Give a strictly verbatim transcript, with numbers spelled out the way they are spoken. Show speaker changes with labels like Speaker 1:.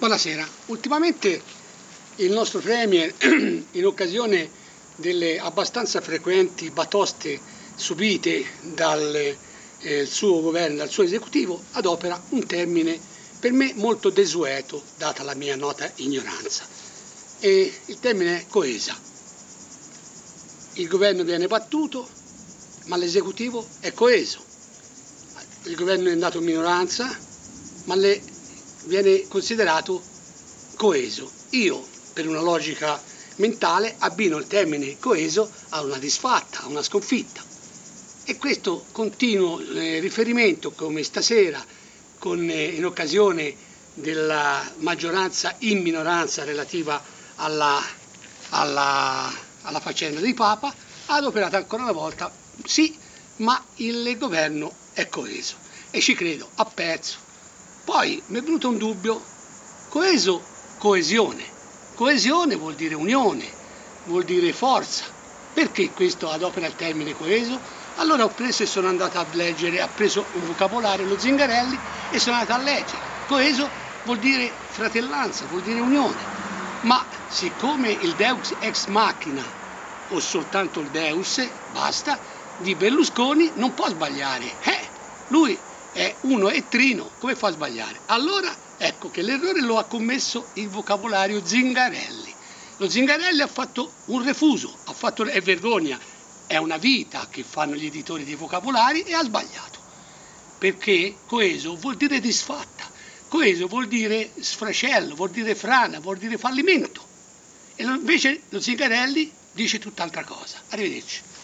Speaker 1: Buonasera. Ultimamente il nostro Premier, in occasione delle abbastanza frequenti batoste subite dal eh, suo governo, dal suo esecutivo, adopera un termine per me molto desueto, data la mia nota ignoranza. E il termine è coesa. Il governo viene battuto, ma l'esecutivo è coeso. Il governo è andato in minoranza, ma le viene considerato coeso. Io, per una logica mentale, abbino il termine coeso a una disfatta, a una sconfitta. E questo continuo eh, riferimento, come stasera, con, eh, in occasione della maggioranza in minoranza relativa alla, alla, alla faccenda di Papa, ha adoperato ancora una volta, sì, ma il governo è coeso. E ci credo, a pezzo. Poi mi è venuto un dubbio, coeso, coesione. Coesione vuol dire unione, vuol dire forza. Perché questo adopera il termine coeso? Allora ho preso e sono andato a leggere, ho preso un vocabolario, lo Zingarelli, e sono andato a leggere. Coeso vuol dire fratellanza, vuol dire unione. Ma siccome il Deus ex machina, o soltanto il Deus, basta, di Berlusconi non può sbagliare. Eh, lui è uno e trino, come fa a sbagliare? Allora ecco che l'errore lo ha commesso il vocabolario Zingarelli. Lo Zingarelli ha fatto un refuso, ha fatto, è vergogna, è una vita che fanno gli editori di vocabolari e ha sbagliato. Perché coeso vuol dire disfatta, coeso vuol dire sfracello, vuol dire frana, vuol dire fallimento. E invece lo Zingarelli dice tutt'altra cosa. Arrivederci.